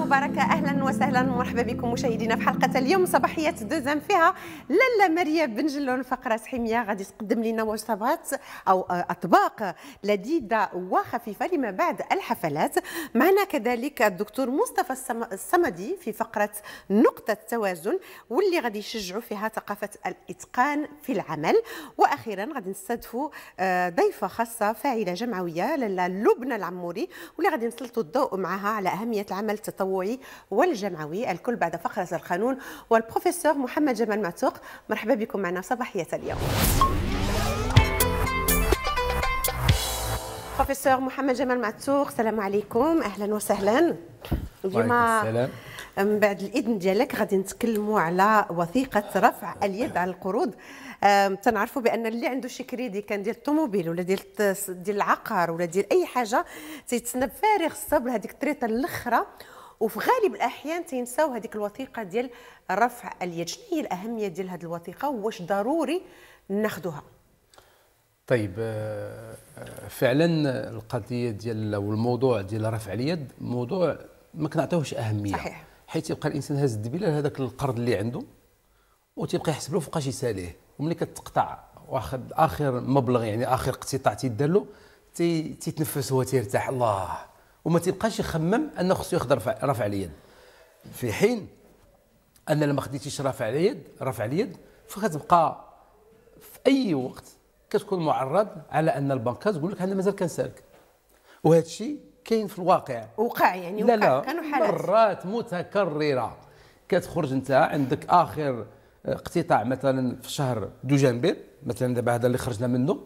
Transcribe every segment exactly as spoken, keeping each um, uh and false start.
مباركة، أهلا وسهلا ومرحبا بكم مشاهدينا في حلقة اليوم صباحية دوزام فيها لاله مريم بن جلون فقرة سحيمية غادي تقدم لنا وصفات أو أطباق لذيذة وخفيفة لما بعد الحفلات. معنا كذلك الدكتور مصطفى الصمدي في فقرة نقطة توازن واللي غادي يشجعوا فيها ثقافة الإتقان في العمل. وأخيرا غادي نستضيفوا ضيفة خاصة فاعلة جمعوية لاله لبنى العموري واللي غادي نسلطوا الضوء معها على أهمية العمل التطوعي والجمعوي، الكل بعد فقرة القانون والبروفيسور محمد جمال معتوق. مرحبا بكم معنا صباحية اليوم. بروفيسور محمد جمال معتوق، السلام عليكم، أهلا وسهلا. اليوم السلام. من بعد الإذن ديالك غادي نتكلموا على وثيقة رفع اليد على القروض. تنعرفوا بان اللي عنده شي كريدي كان ديال الطوموبيل ولا ديال ديال العقار ولا ديال اي حاجه تيتسنى بفارغ الصبر هذيك الطريقه الاخرى، وفي غالب الاحيان تينساو هذيك الوثيقه ديال رفع اليد. شنو هي الاهميه ديال هذه الوثيقه واش ضروري ناخذوها؟ طيب فعلا القضيه ديال والموضوع ديال رفع اليد موضوع ما كنعطيوهش اهميه، صحيح، حيت يبقى الانسان هاز الدبيله لهذاك القرض اللي عنده وتيبقى يحسب له فوقاش يساليه، وملي كتقطع واخد اخر مبلغ يعني اخر اقتطاع تيدار له تيتنفس هو تيرتاح الله، وما تيبقاش يخمم انه خصو ياخذ رفع رفع اليد، في حين ان لما خديتيش رفع اليد رفع اليد فكتبقى في اي وقت كتكون معرض على ان البنكات تقول لك انا مازال كنسالك، وهذا الشيء كاين في الواقع، وقع يعني لا وقع لا كانوا حالات مرات متكرره. كتخرج انت عندك اخر اقتطاع مثلا في شهر دجنبر مثلا، دابا هذا اللي خرجنا منه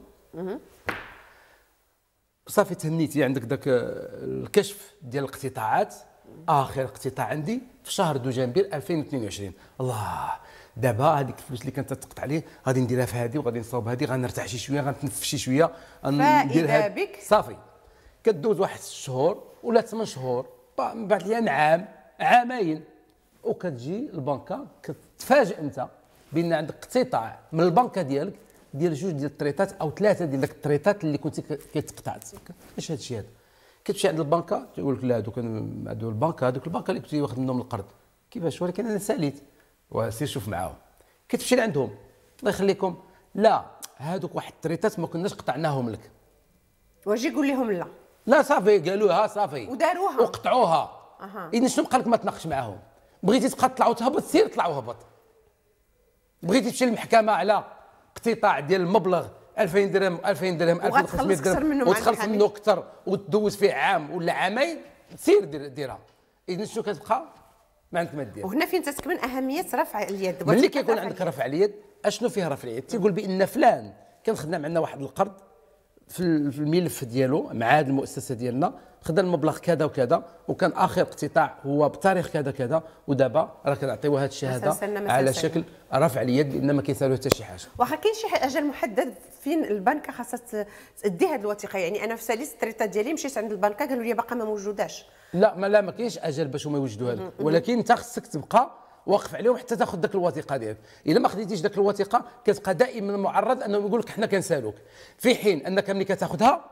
صافي تهنيتي عندك ذاك الكشف ديال الاقتطاعات، اخر اقتطاع عندي في شهر دجنبر ألفين واثنين وعشرين. الله، دابا هذيك الفلوس اللي كانت تقطع عليه غادي نديرها في هذه وغادي نصاوب هذه، غنرتاح شي شويه غنتنفس شي شويه فاذا بك صافي كدوز واحد ست شهور ولا ثمان شهور من بعد ليا عام عامين وكتجي البنكه كتفاجئ انت بان عندك اقتطاع من البنكه ديالك ديال جوج ديال الطريطات او ثلاثه ديال داك الطريطات اللي كنتي كتقطعت. اش هذا الشيء هذا؟ كتمشي عند البنكه تيقول لك لا هذوك هذو البنكه هذوك البنكه اللي كنتي واخد منهم القرض. كيفاش؟ ولكن انا ساليت وسير شوف معاهم. كتمشي لعندهم الله يخليكم لا هذوك واحد الطريطات ما كناش قطعناهم لك. واجي يقول لهم لا لا صافي قالوها صافي وداروها وقطعوها. اها اذا شنو بقى لك ما تناقش معاهم؟ بغيتي تبقى تطلع وتهبط سير طلع وهبط، بغيتي تمشي للمحكمه على اقتطاع ديال المبلغ ألفين درهم ألفين درهم ألفين وخمسمائة درهم وتخلص منه اكثر وتدوز فيه عام ولا عامين سير دير ديرها. اذا شنو كتبقى؟ ما عندك ما دير. وهنا فين تتكمن اهميه رفع اليد. ملي كيكون عندك رفع اليد اشنو فيه رفع اليد؟ تيقول بان فلان كان خدام عندنا واحد القرض في الملف ديالو مع هذه المؤسسه ديالنا، خدا المبلغ كذا وكذا وكان اخر اقتطاع هو بتاريخ كذا كذا، ودابا راه كنعطيو هذا الشهاده على شكل رفع اليد لان ما كيسالو حتى شي حاجه. واخا كاين شي اجل محدد فين البنكه خاصها تدي هذه الوثيقه؟ يعني انا في ساليت الطريطه ديالي مشيت عند البنكه قالوا لي باقا ما موجوداش. لا ما لا ما كاينش اجل باش هما يوجدوها لك، ولكن انت خصك تبقى واقف عليهم حتى تاخذ ذاك الوثيقه ديالك. الا ما خديتيش ذاك الوثيقه كتبقى دائما معرض انهم يقول لك حنا كنسالوك، في حين انك ملي كتاخذها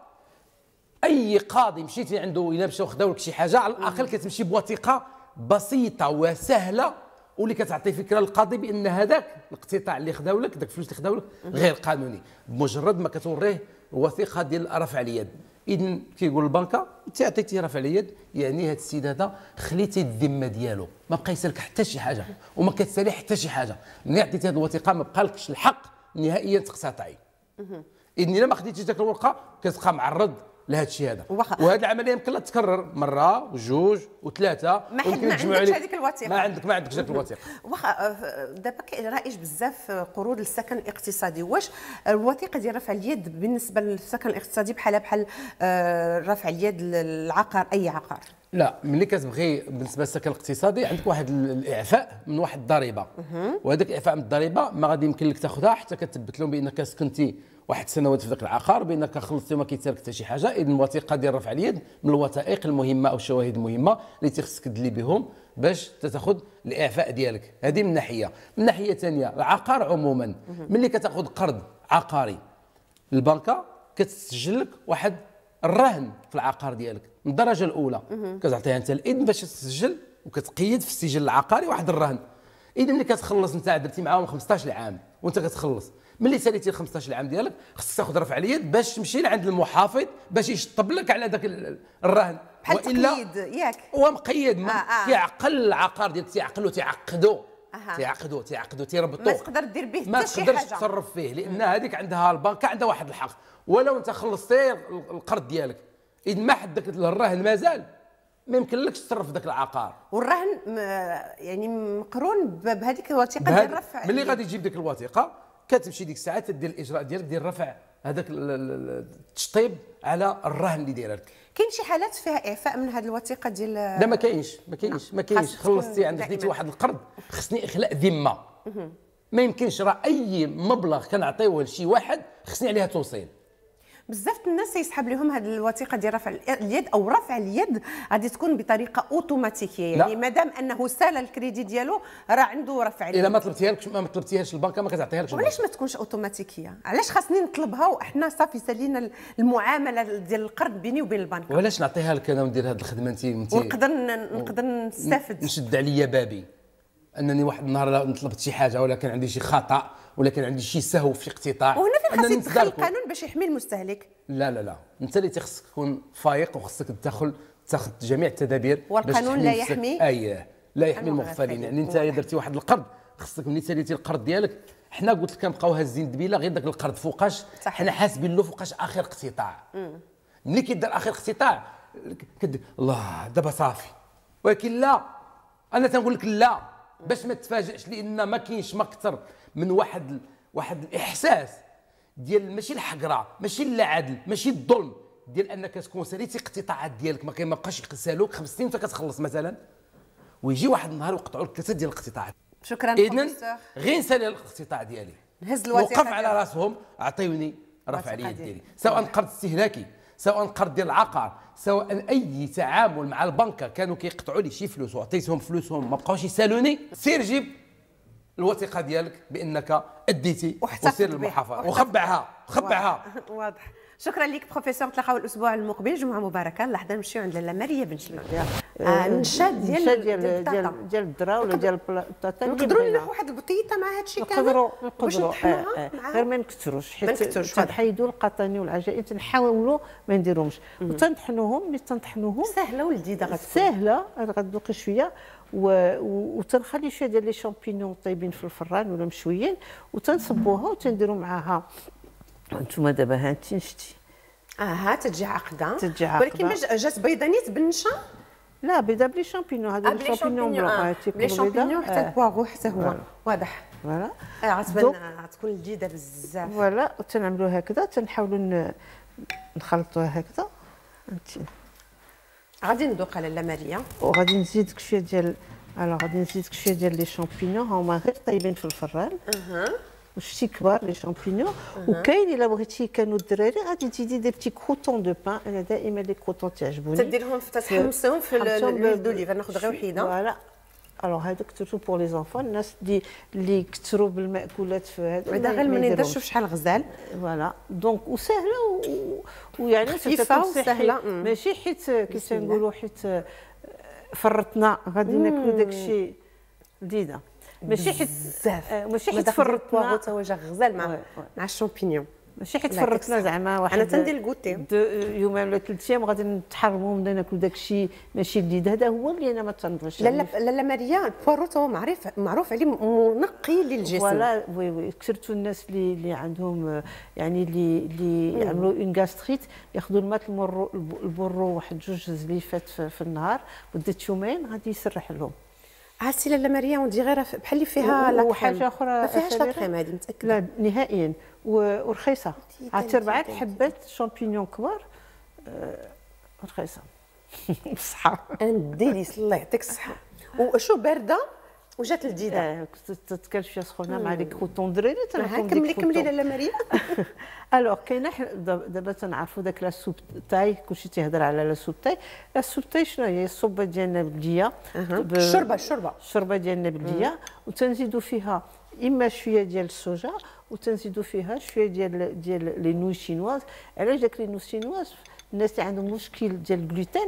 اي قاضي مشيتي عنده الا مشاو خداو لك شي حاجه على الاقل كتمشي بوثيقه بسيطه وسهله واللي كتعطي فكره للقاضي بان هذاك الاقتطاع اللي خداو لك داك الفلوس اللي خداو لك غير قانوني، بمجرد ما كتوريه الوثيقه ديال رفع اليد. اذا كيقول البنكه انت عطيتيه رفع اليد يعني هذا السيد هذا خليتي الذمه ديالو ما بقى يسالك حتى شي حاجه وما كتسالي حتى شي حاجه، ملي عطيتي هذه الوثيقه ما بقالكش الحق نهائيا تقتطعي. اذا الا ما خديتيش ذاك الورقه كتبقى معرض لهذا الشيء هذا، وهذه العمليه يمكن لها تكرر مره وجوج وثلاثه ما عندكش هذيك الوثيقه، ما عندك ما عندكش هذيك الوثيقه. واخا دابا رائج بزاف قروض للسكن الاقتصادي، واش الوثيقه ديال رفع اليد بالنسبه للسكن الاقتصادي بحالها بحال رفع اليد للعقار اي عقار؟ لا، ملي كتبغي بالنسبه للسكن الاقتصادي عندك واحد الاعفاء من واحد الضريبه، وهذاك الاعفاء من الضريبه ما غادي يمكن لك تاخذها حتى كتثبت لهم بانك سكنتي واحد السنوات في ذاك العقار، بانك خلصتي وما كيتسالك حتى شي حاجه. اذا الوثيقه ديال رفع اليد من الوثائق المهمه او الشواهد المهمه اللي تخصك تدلي بهم باش تاخذ الاعفاء ديالك. هذه من ناحيه. من ناحيه ثانيه العقار عموما ملي كتاخذ قرض عقاري البنكه كتسجل لك واحد الرهن في العقار ديالك من الدرجه الاولى، كتعطيها انت الاذن باش تسجل وكتقيد في السجل العقاري واحد الرهن. اذا ملي كتخلص انت درتي معاهم خمسطاش عام وانت كتخلص، ملي ساليتي ال خمسطاش عام ديالك خصك تاخذ رفع اليد باش تمشي لعند المحافظ باش يشطب لك على ذاك الرهن، بحال التقييد ياك هو مقيد. آه آه. كيعقل العقار ديالك، تيعقلو تيعقدو تيعقدو تيعقدو تيربطو، ما تقدر دير به ما حتى شي تقدرش حاجه تصرف فيه، لان هذيك عندها البنكه عندها واحد الحق، ولو انت خلصتي القرض ديالك اذا ما حد داك الرهن مازال ما يمكنلكش تصرف ذاك العقار. والرهن يعني مقرون بهذيك الوثيقه ديال الرفع. ملي غادي تجيب ديك الوثيقه كتمشي ديك الساعه تدير الاجراء ديالك ديال رفع هذاك التشطيب على الرهن اللي دايره لك. كاين شي حالات فيها اعفاء من هذه الوثيقه ديال؟ لا ما كاينش ما كاينش ما كاينش. خلصتي عندك خديتي واحد القرض خصني اخلاء ذمه. ما يمكنش راه اي مبلغ كنعطيوه لشي واحد خصني عليها توصيل. بزاف الناس يسحب لهم هذه الوثيقه ديال رفع اليد او رفع اليد غادي تكون بطريقه اوتوماتيكيه، يعني مادام انه سال الكريدي ديالو راه عنده رفع اليد. الا ما طلبتيها لك ما طلبتيهاش البنكه ما كتعطيها لكش. وعلاش ما تكونش اوتوماتيكيه؟ علاش خاصني نطلبها وحنا صافي سالينا المعامله ديال القرض بيني وبين البنكه؟ وعلاش نعطيها لك انا وندير هذه الخدمه انت انت ونقدر نقدر نستافد نشد عليا بابي انني واحد النهار طلبت شي حاجه ولا كان عندي شي خطا ولا كان عندي شي سهو في اقتطاع وهنا فين خاص يدخل القانون باش يحمي المستهلك. لا لا لا انت اللي خصك تكون فايق وخصك تدخل تاخذ جميع التدابير والقانون لا يحمي اييه لا يحمي المغفلين. يعني انت درتي واحد القرض خصك ملي ساليتي القرض ديالك حنا قلت لك كنبقاو هازين دبيله غير داك القرض فوقاش حنا حاسبين له فوقاش اخر اقتطاع. ملي كيدار اخر اقتطاع كدير الله دابا صافي، ولكن لا انا تنقول لك لا باش ما تتفاجئش، لان ما كاينش ما اكثر من واحد واحد الاحساس ديال ماشي الحقره ماشي العدل ماشي الظلم ديال انك تكون ساليتي اقتطاعات ديالك ما كيبقاش يسالوك خمس سنين وانت كتخلص مثلا، ويجي واحد النهار ويقطعوا لك ثلاثه ديال الاقتطاعات. شكرا اذا غير نسالي الاقتطاع ديالي نهز الوثيقه وقف على راسهم عطيوني رفع اليد ديالي، سواء قرض استهلاكي سواء قرض ديال العقار سواء اي تعامل مع البنكه كانوا كيقطعوا لي شي فلوس وعطيتهم فلوسهم ما بقاوش يسالوني، سير جيب الوثيقه ديالك بانك اديتي وسير للمحافظه وخبعها خبعها. واضح. شكرا لك بروفيسور، نتلاقاو الاسبوع المقبل، جمعه مباركه. لحظه نمشيو عند لاله ماريا بن جلول. النشا ديال ديال ديال ديال الذره ولا ديال البطاطا نقدروا نلوحوا واحد البطيطه مع هذا الشيء كامل. نقدروا نقدروا غير ما نكثروش حيت تنحيدوا القطاني والعجائن تنحاولوا ما نديروهمش وتنطحنوهم. ملي تنطحنوهم سهله ولذيذه غتكون سهله غتذوقي شويه وتنخلي شويه ديال لي شامبينيون طيبين في الفران ولا مشويين وتنصبوها وتنديروا معاها. انتم دابا ها انت شتي اها تجي عقده تجي عقده ولكن ما جات بيضانيت بالنشا؟ لا بيضه بلي شامبينيون هذا بلي شامبينيون بلون بلي شامبينيون حتى البواغو حتى هو واضح. فوالا غتبان غتكون لذيذه بزاف. فوالا وتنعملوا هكذا تنحاولوا نخلطوها هكذا. انت غادي ندوق لاله ماريا وغادي نزيدك شويه ديال الوغ غادي نزيدك شويه ديال لي شامبينيون هما غير طايبين في الفران. اها وشتي كبار لي شامبينيون. وكاين الا بغيتي كانوا الدراري غادي تزيدي دي بتي كروتون دو بان. انا دائما لي كروتون تعجبوني تديرهم تحمسهم في الويل دوليف. ناخذ غير وحيده. فوالا الوغ هذوك تورتو بور لي زونفون الناس اللي اللي يكثروا بالماكولات في هذا بعدا غير ما نديرش شحال غزال. فوالا دونك وسهله ويعني خفيفه وسهله ماشي حيت كي تنقولوا حيت فرطنا غادي ناكلوا داك الشيء لذيذه ماشي حيت بزاف ماشي حيت فرطنا تا وجه غزال مع مع الشامبينيون ماشي حيت فرطنا زعما واحد انا تندير الكوتي يومين ولا ثلاث ايام غادي نتحرموا ونبدا ناكل داك الشيء ماشي لذيذ. هذا هو اللي انا ما تنبغيش. لا لا لا ماريا البواروت هو معروف معروف عليه منقي للجسم. فوالا وي وي كثرتوا الناس اللي اللي عندهم يعني اللي اللي يعملوا اون غاستريت ياخذوا الماء المرو البرو واحد جوج زليفات في, في النهار مده يومين غادي يسرح لهم. عرفتي لاله ماريا وندي غير بحال اللي فيها لا وحاجه اخرى ما فيهاش لا كريم هذه متاكده. لا نهائيا ورخيصه. عرفتي اربعه حبات شامبينيون كبار رخيصه بصحه. ديليس الله يعطيك الصحه. وشو بارده وجات لذيذه. اه تتكل شويه سخونه مع لي كروتون دراري تنعرفوا كملي كملي لاله ماريا. الوغ كاينه دابا تنعرفوا داك لا سوب تاي كلشي تيهضر على لا سوب تاي. لا سوب تاي شنو هي؟ الصوبه ديالنا بلديه الشوربه الشوربه الشوربه ديالنا بلديه وتنزيدوا فيها اما شويه ديال السوجا وتنزيدوا فيها شويه ديال ديال لي نوي شينواز. علاش داك لي نوي شينواز الناس اللي عندهم مشكل ديال الجلوتين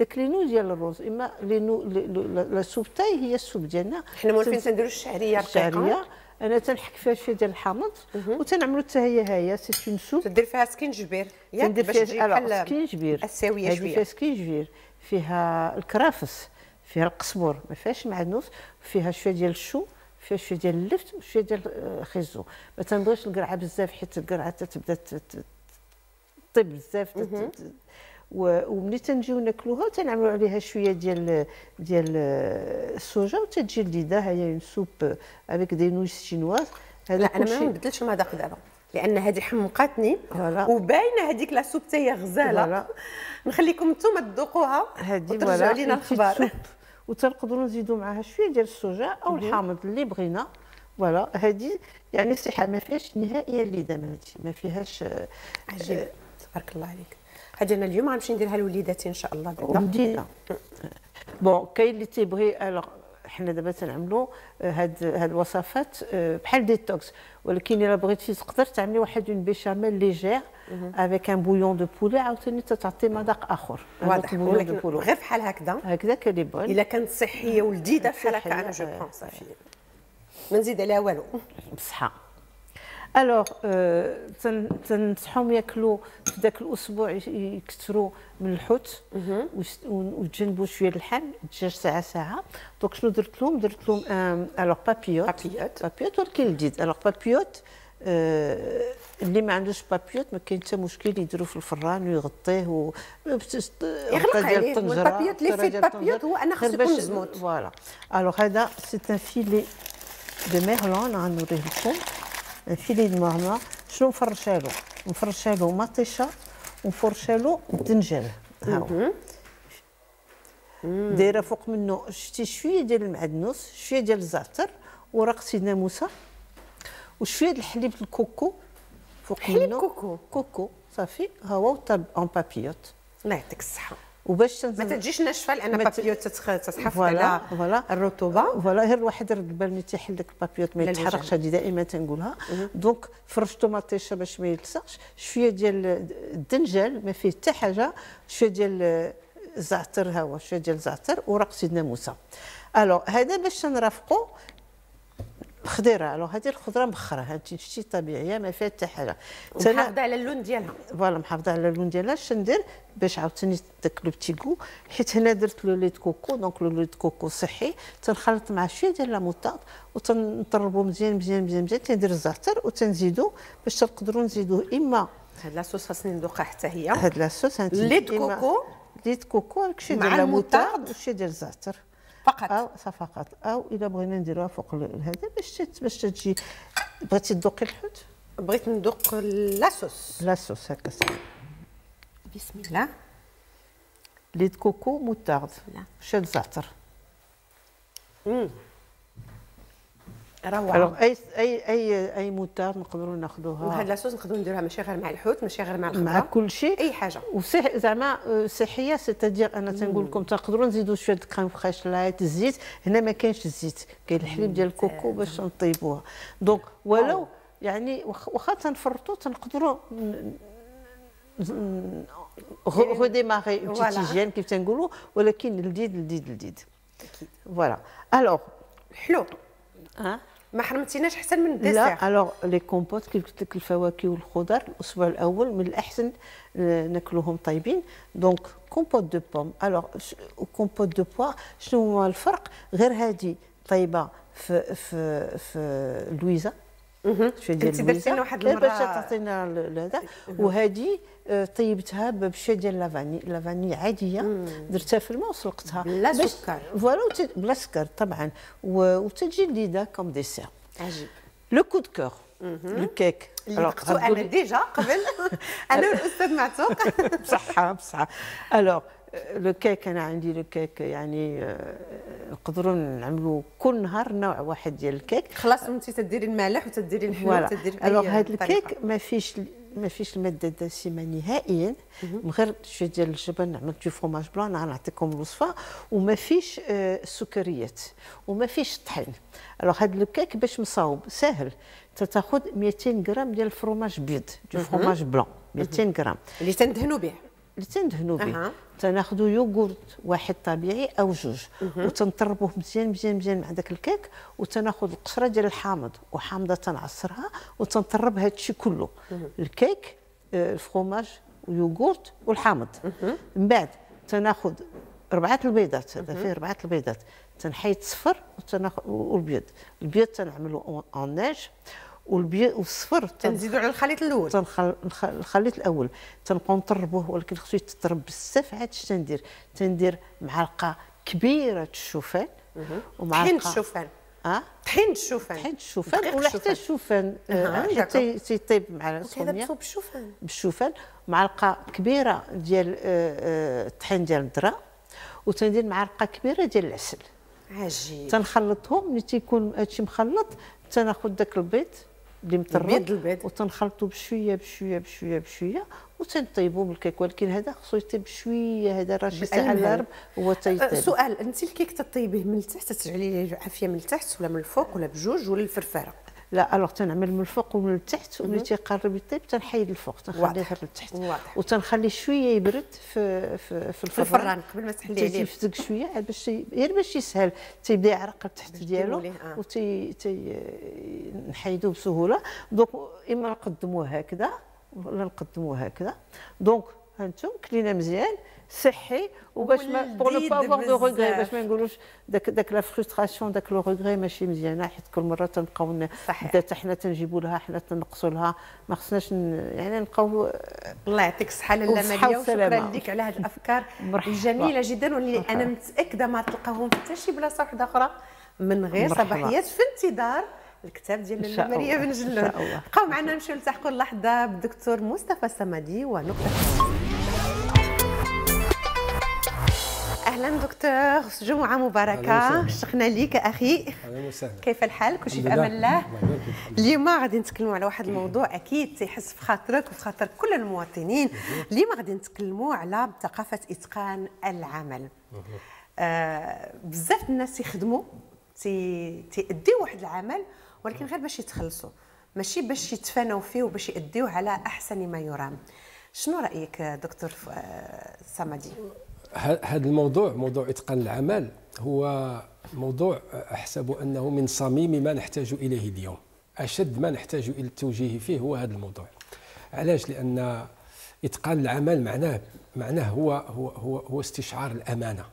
داك لي نو ديال الروز، اما لي نو لا سوب تاي هي السوب ديالنا. حنا مولفين تنديروا الشعريه الشعريه انا تنحك فيها شويه ديال الحامض وتنعملوا حتى هي هاهي سي اون سوب. تدير فيها سكينجبير ياك تندير باش تجي فيها بحال سكينجبير الساويه هذه شويه. فيها سكينجبير، فيها الكرافس، فيها القزبر ما فيهاش معدنوس، فيها شويه ديال الشو، فيها شويه ديال اللفت وشويه ديال الخيزو. ما تنبغيش القرعه بزاف حيت القرعه تتبدا طيب بزاف. وملي تنجيو ناكلوها تنعملوا عليها شويه ديال ديال السوجه وتتجي لذيذه. هي اون سوب افيك دي نوش شينواز. لا انا ما نبدلش المذاق دابا لان هذه حمقاتني وباينه هذيك لا سوب حتى هي غزاله. نخليكم نتوما تذوقوها وترجعوا لينا الخبار. وتنقدروا نزيدوا معها شويه ديال السوجه او الحامض اللي بغينا. فوالا هذه يعني صحه ما فيهاش نهائيا اللي ما فيهاش. عجيب تبارك الله عليك. هذه انا اليوم غنمشي نديرها لوليداتي ان شاء الله بعدا. مدينه بون كاين اللي تيبغي. الوغ حنا دابا تنعملوا هاد هاد الوصفات بحال ديتوكس، ولكن الا بغيتي تقدر تعملي واحد اون بيشاميل ليجير افيك ان بويون دو بولي عاوتاني تعطي مذاق اخر. واضح ولكن غير بحال هكذا هكذا كلي بون. الا كانت صحيه ولذيذه بحال هكا انا جو بون صافي ما نزيد عليها والو بصحه. الوغ تنصحهم ياكلوا في ذاك الاسبوع يكثروا من الحوت ويتجنبوا شويه اللحم، الدجاج ساعه ساعه. دونك شنو درت لهم؟ درت لهم الوغ بابيوت بابيوت بابيوت ولكن لذيذ. الوغ بابيوت اللي ما عندوش بابيوت ما كاين حتى مشكل يديروا في الفران ويغطيه و يغلق عليه. البابيوت اللي فيه البابيوت هو انا خصو يكون مزموط. فوالا الوغ هذا سي ان فيلي دو ميرلون غنوريه لكم. فيلي دو مارمار شنو نفرشالو؟ نفرشالو مطيشه ونفرشالو الدنجال. ها هو دايره فوق منه شتي شويه ديال المعدنوس، شويه ديال الزعتر، ورق سيدنا موسى، وشويه د الحليب الكوكو فوق حليب منه. كوكو كوكو صافي. ها هو طاب اون بابيوت. الله يعطيك الصحه. وباش ما تجيش ناشفه لان البابيوت تتحفظ على فوالا الرطوبه. فوالا غير الواحد يرد بال ملي تيحل داك البابيوت ما يتحرقش. هذه دائما تنقولها. دونك فرشتو مطيشه باش ما يلصقش، شويه ديال الدنجال ما فيه حتى حاجه، شويه ديال الزعتر، ها هو شويه ديال الزعتر ورق سيدنا موسى. الوغ هذا باش نرافقوا الخضيره. الوغ هذه الخضره مخره، هانتي شتي طبيعيه ما فيها حتى حاجه، محافظه على اللون ديالها. فوالا محافظه على اللون ديالها. اش ندير باش عاوتاني داك لو بتي كو؟ حيت هنا درت لو ليت كوكو، دونك لو ليت كوكو صحي. تنخلط مع شويه ديال لا موطاد وتنطربو مزيان مزيان مزيان مزيان. تندير الزعتر وتنزيدو باش تقدروا نزيدوه اما هاد لاصوص خاصني ندوقها حتى هي. هاد لاصوص هانتي ليت كوكو ليت كوكو داك الشيء ديال لا موطاد وشي ديال الزعتر فقط او فقط. او الا بغينا نديروها فوق هذا باش باش تجي. بغيتي تذوقي الحوت؟ بغيت ندوق لاصوص. لاصوص هكا صافي. بسم الله. ليت كوكو موطارد شويه الزعتر. امم روعه. الوغ اي اي اي اي موطارد نقدروا ناخذوها. وهاد لاصوص نقدروا نديروها ماشي غير مع الحوت، ماشي غير مع الخضره، مع كل شيء اي حاجه. وصح زعما صحيه. سيتادير انا تنقول لكم تقدروا نزيدوا شويه كريم فريش لايت الزيت. هنا ما كاينش الزيت، كاين الحليب ديال الكوكو باش نطيبوها. دونك ولو يعني واخا تنفرطوا تنقدروا ريديماري اون بتيت هيجين كيف تنقولوا، ولكن لذيذ لذيذ لذيذ. فوالا الوغ حلو. ها ما حرمتيناش احسن من الديسير. لا الوغ لي كومبوت كيف قلت لك الفواكه والخضر الاسبوع الاول من الاحسن ناكلوهم طيبين. دونك كومبوت دو بوم. الوغ كومبوت دو بوا شنو هو الفرق؟ غير هذه طيبه في في في لويزا شويه ديال انت درتي لنا واحد المره باش تعطينا هذا. وهذه طيبتها بشويه ديال لافاني لافاني عاديه. درتها في الماء وسلقتها بلا سكر. فوالا بلا سكر طبعا وتجي لذيذه كوم ديسير. عجيب. لو كود كور لو كيك اللي دقتو انا ديجا قبل انا والاستاذ معتوق. بصحه بصحه. الوغ لو كيك انا عندي لو كيك يعني نقدروا نعملوا كل نهار نوع واحد ديال الكيك. خلاص انت تديري المالح وتديري الحلو وتديري اي. الوغ هذا الكيك ما فيش ما فيش الماده الدسمه نهائيا، غير شويه ديال الجبن عملت جو فروماج بلان غنعطيكم الوصفه. وما فيش السكريات وما فيش الطحين. الوغ هذا الكيك باش مصاوب ساهل. تاخذ مئتين غرام ديال الفرomاج بيض جو فروماج بلان مئتين غرام اللي تندهنوا به. اللي تندهنوا به. أها. تناخذوا يوغورت واحد طبيعي او جوج وتنطربوه مزيان مزيان مزيان مع داك الكيك، وتناخذ القشره ديال الحامض وحامضه تنعصرها وتنطرب هذا الشيء كله، الكيك آه، الفرomاج ويوغورت والحامض. من بعد تناخذ ربعه البيضات، هذا فيه ربعه البيضات، تنحيد الصفر وتناخذ والبيض، البيض تنعملوا اون نيج، والبيض والصفر تنزيدوا على الخليط الاول. تنخل الخليط الاول تنبقاو نطربوه، ولكن خصو يتطرب بزاف. عاد اش تندير؟ تندير معلقه كبيره الشوفان ومعلقه طحين الشوفان. اه طحين الشوفان. طحين الشوفان دقيق ولا حتى الشوفان. الشوفان أها، آه، حتى داكور. تيطيب مع هذا السخونيه بصوب الشوفان. بالشوفان، معلقه كبيره ديال آه، آه، الطحين ديال الذره، وتندير معلقه كبيره ديال العسل. عجيب. تنخلطهم. ملي تيكون هادشي مخلط تناخذ داك البيض اللي مطرب البيض البيض. وتنخلطو بشويه بشويه بشويه بشويه وتنطيبو من الكيك، ولكن هذا خصو يطيب بشويه، هذا راه شي ساعه الا ربع هو تيطيب. أه، سؤال، انت الكيك تطيبيه من التحت، تجعلي ليه عافيه من التحت ولا من الفوق ولا بجوج ولا الفرفاره؟ لا الوغ تنعمل من الفوق ومن التحت، وملي تيقرب يطيب تنحيد الفوق تنخليه واضح. غير للتحت، واضح. وتنخليه شويه يبرد في في في في الفران الفران قبل ما تحلي عليه. تيفزق شويه عاد باش ي- غير باش يسهل، تيبدا يعرق التحت باش ديالو ديروا ليه، آه. وتي تي نحيدوه بسهوله. دونك اما نقدموه هكذا ولا نقدموه هكذا. دونك هانتم كلينا مزيان صحي، وباش ما بور نو با افوار دو ولذيذ ريغري، باش بزاف. ما نقولوش داك داك لا فرستراسيون داك لو ريغري ماشي مزيانه، حيت كل مره تنبقاو ن- صحيح. بدات حنا تنجيبوا لها، حنا تنقصوا لها، ما خصناش ن- يعني نبقاو. الله يعطيك الصحة لاله والصحة ماريا، وشكرا والسلامة. لك على هذه الافكار مرحبا. الجميله جدا، واللي مرحبا. انا متاكده ما تلقاوهم في حتى شي بلاصه واحده اخرى من غير مرحبا. صباحيات، في انتظار الكتاب ديال إن لاله شاء ماريا الله. بن إن جلون. شاء الله. بقاو معنا نمشيو نلتحقوا اللحظه بالدكتور مصطفى الصمدي ونقطه. اهلا دكتور، جمعه مباركه، شكرا لك اخي. اهلا وسهلا. كيف الحال؟ كل شيء في الحمد امان لله. الله. الله يبارك فيك. اليوم غادي نتكلموا على واحد الموضوع اكيد تيحس في خاطرك وفي خاطر كل المواطنين. اليوم غادي نتكلموا على ثقافه اتقان العمل. آه بزاف الناس يخدموا تي تيأديو واحد العمل، ولكن غير باش يتخلصوا، ماشي باش يتفانوا فيه وباش يأديوه على احسن ما يرام. شنو رايك دكتور آه، صمدي؟ هذا الموضوع، موضوع اتقان العمل، هو موضوع احسب انه من صميم ما نحتاج اليه اليوم. اشد ما نحتاج الى التوجيه فيه هو هذا الموضوع. علاش؟ لان اتقان العمل معناه معناه هو هو هو, هو استشعار الامانه،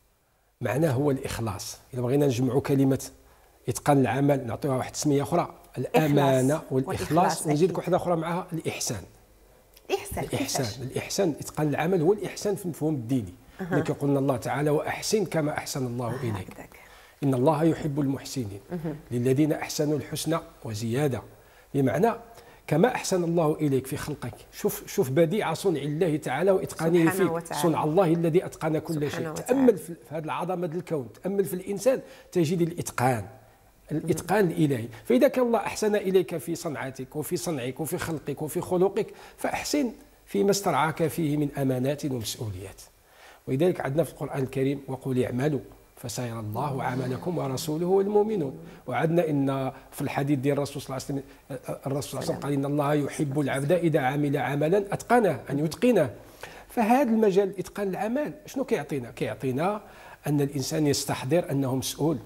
معناه هو الاخلاص. اذا بغينا نجمعوا كلمه اتقان العمل نعطيوها واحد التسميه اخرى، الامانه والإخلاص، والاخلاص، ونزيد لك أكيد. واحده اخرى معها الاحسان. احسان. الإحسان كيفاش؟ الإحسان إتقان العمل هو الإحسان في المفهوم الديني. أه. لك قلنا الله تعالى وأحسن كما أحسن الله إليك. هكذاك. إن الله يحب المحسنين. للذين أحسنوا الحسنى وزيادة، بمعنى كما أحسن الله إليك في خلقك. شوف شوف بديع صنع الله تعالى وإتقانه سبحانه فيك. وتعالى. صنع الله الذي أتقن كل شيء. سبحانه وتعالى. تأمل في هذه العظمة الكون، تأمل في الإنسان تجد الإتقان، الإتقان الإلهي. فإذا كان الله أحسن إليك في صنعتك وفي صنعك وفي خلقك وفي خلقك، فأحسن فيما استرعاك فيه من أمانات ومسؤوليات. ولذلك عندنا في القرآن الكريم وقل اعملوا فسيرى الله عملكم ورسوله والمؤمنون. وعدنا إن في الحديث ديال الرسول صلى الله عليه وسلم، الرسول صلى الله عليه وسلم قال إن الله يحب العبد إذا عمل عملا أتقنه، أن يتقنه. فهذا المجال إتقان العمل شنو كيعطينا؟ كيعطينا أن الإنسان يستحضر أنه مسؤول،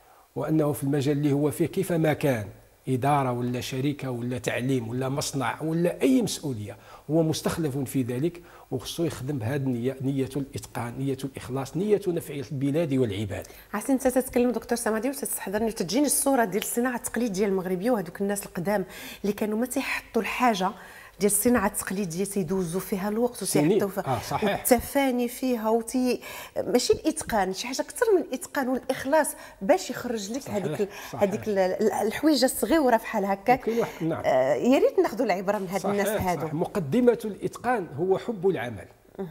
وأنه في المجال اللي هو فيه كيفما كان، إدارة ولا شركة ولا تعليم ولا مصنع ولا أي مسؤولية، هو مستخلف في ذلك، وخصو يخدم بهذه النية، نية الإتقان، نية الإخلاص، نية نفع البلاد والعباد. عرفتي انت تتكلم دكتور صمدي وتستحضرني وتجيني الصوره ديال الصناعه التقليديه المغربيه، وهذوك الناس القدام اللي كانوا ما تيحطوا الحاجه ديال الصناعه التقليديه تيدوزوا فيها الوقت وتيحطوا فيها آه صحيح. والتفاني فيها وتي ماشي الاتقان، شي حاجه اكثر من الاتقان والاخلاص باش يخرج لك هذيك هذيك الحويجه الصغيره بحال هكاك. وكاين واحد نعم. آه يا ريت ناخذوا العبره من هاد الناس صحيح، هادو. صحيح. مقدمة الإتقان هو حب العمل.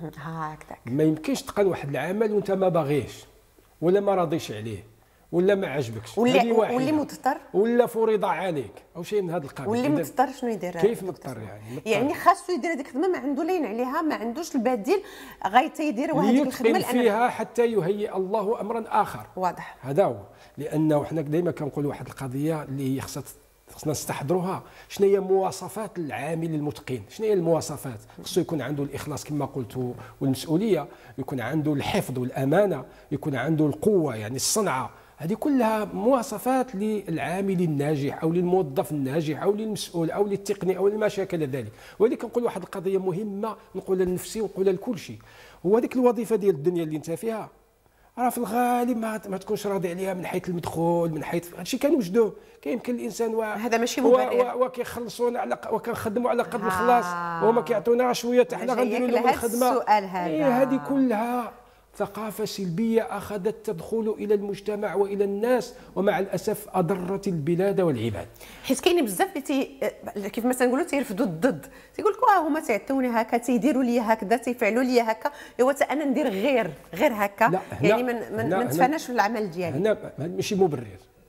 هكذاك. ما يمكنش تقن واحد العمل وانت ما باغيش ولا ما راضيش عليه ولا ما عجبكش، واللي واللي مضطر ولا فرض عليك او شيء من هذا القبيل. واللي مضطر شنو يدير؟ كيف مضطر يعني؟ مضطر. يعني خاصو يدير هذيك الخدمه، ما عنده لين عليها، ما عندوش البديل، غايته يدير هذيك الخدمه ليتقن فيها حتى يهيئ الله امرا اخر. واضح. هذا هو، لانه حنا دائما كنقولوا واحد القضيه اللي هي خصها خصنا نستحضروها. شنو هي مواصفات العامل المتقن؟ شنو هي المواصفات؟ خصو يكون عنده الاخلاص كما قلت والمسؤوليه، يكون عنده الحفظ والامانه، يكون عنده القوه يعني الصنعه. هذه كلها مواصفات للعامل الناجح او للموظف الناجح او للمسؤول او للتقني او لما شاكل ذلك. ولكن نقول واحد القضيه مهمه نقولها لنفسي ونقولها لكل شيء، هو هذيك الوظيفه ديال الدنيا اللي انت فيها راه في الغالب ما, ما تكونش راضي عليها من حيث المدخول، من حيث هادشي كنوجدوه. كيمكن الانسان و... هذا ماشي مبرر، وكيخلصونا على وكنخدموا على قدر الخلاص، وهما كيعطونا شويه حتى حنا غنديروا لهم الخدمه. السؤال هذا إيه هذه كلها ثقافة سلبية أخذت تدخل إلى المجتمع وإلى الناس، ومع الأسف أضرت البلاد والعباد. حيت كاينين بزاف اللي تي... كيف ما تنقولوا تيرفضوا الضد، تيقول لك اه هما تيعطوني هكا، تيديروا لي هكذا، تيفعلوا لي هكا، ايوا حتى انا ندير غير غير هكا. يعني ما نتفاناش في العمل ديالي. هنا ماشي مبرر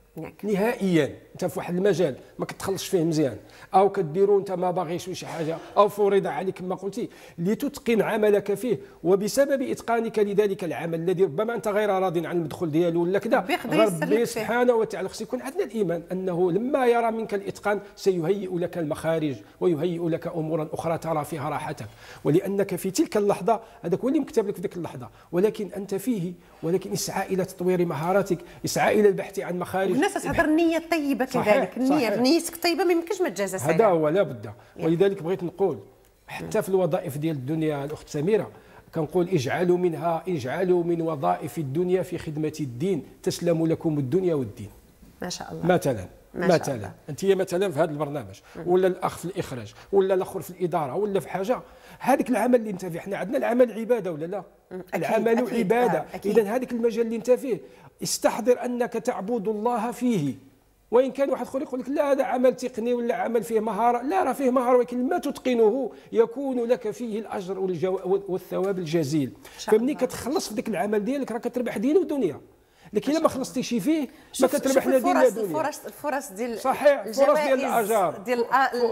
نهائيا. انت في واحد المجال ما كتخلصش فيه مزيان، او كديروا انت ما باغيش شي حاجه، او فرض عليك كما قلتي لتتقن عملك فيه، وبسبب اتقانك لذلك العمل الذي ربما انت غير راض عن المدخول ديالو ولا كذا، ربي سبحانه وتعالى خص يكون عندنا الايمان انه لما يرى منك الاتقان سيهيئ لك المخارج ويهيئ لك امورا اخرى ترى فيها راحتك، ولانك في تلك اللحظه هذاك هو اللي مكتب لك في ذيك اللحظه، ولكن انت فيه، ولكن اسعى الى تطوير مهاراتك، اسعى الى البحث عن مخارج. الناس تهضر النيه الطيبه كذلك، النيه نيتك طيبه ما يمكنش ما تجازى هذا هو لا بد. ولذلك بغيت نقول حتى في الوظائف ديال الدنيا الاخت سميره كنقول اجعلوا منها اجعلوا من وظائف الدنيا في خدمه الدين تسلم لكم الدنيا والدين. ما شاء الله. مثلا مثلا انت مثلا في هذا البرنامج، ولا الاخ في الاخراج، ولا الاخر في الاداره، ولا في حاجه، هذاك العمل اللي انت فيه، حنا عندنا العمل عباده ولا لا؟ أكيد العمل أكيد عباده. اذا هذاك المجال اللي انت فيه استحضر انك تعبد الله فيه، وان كان واحد اخر يقول لك لا هذا عمل تقني ولا عمل فيه مهاره، لا راه فيه مهاره، ولكن ما تتقنه يكون لك فيه الاجر والثواب الجزيل. فمني كتخلص في ذاك العمل ديالك راه كتربح دين ودنيا، لكن الا ما خلصتيش فيه ما كتربح لا دين لا دنيا. الفرص الفرص ديال صحيح، فرص ديال الاجار، ديال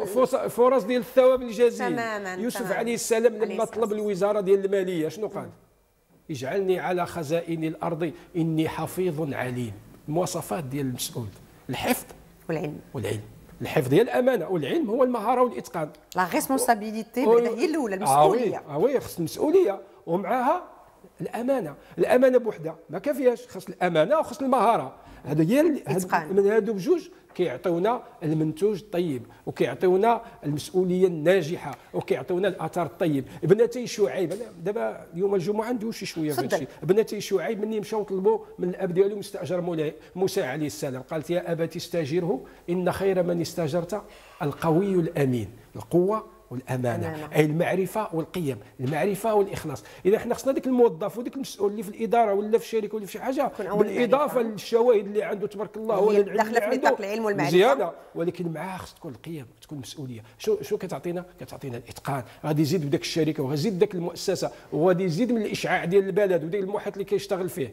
فرص ديال الثواب الجزيل. تماما. يوسف تماما. عليه السلام لما طلب الوزاره ديال الماليه شنو قال؟ اجعلني على خزائن الارض اني حفيظ عليم. المواصفات ديال المسؤول الحفظ والعلم والعلم الحفظ هي الامانه، والعلم هو المهاره والاتقان. لا ريسبونسابيلتي هي الاولى، المسؤوليه. اه وي خص المسؤوليه ومعها الامانه. الامانه بوحدها ما كافياش، خص الامانه وخص المهاره. هذا هي من هادو بجوج كيعطيونا المنتوج الطيب، وكيعطيونا المسؤوليه الناجحه، وكيعطيونا الاثر الطيب. ابنتي شعيب، انا دابا يوم الجمعه ندوي شي شويه في هذا الشيء. ابنتي شعيب مني مشاو طلبوا من الاب ديالهم استاجر موسى عليه السلام، قالت يا ابت استاجره ان خير من استاجرت القوي الامين. القوه والامانه أمانة. اي المعرفه والقيم، المعرفه والاخلاص. اذا احنا خصنا ديك الموظف وديك المسؤول اللي في الاداره ولا في الشركه ولا في شي حاجه، بالاضافه للشواهد اللي عنده تبارك الله هو اللي داخله في نطاق العلم والمعرفه زياده، ولكن معاه خص تكون القيم، تكون المسؤوليه. شو شو كتعطينا؟ كتعطينا الاتقان. غادي يزيد بداك الشركه وغادي يزيد داك المؤسسه وغادي يزيد من الاشعاع ديال البلد وديال المحيط اللي كيشتغل فيه.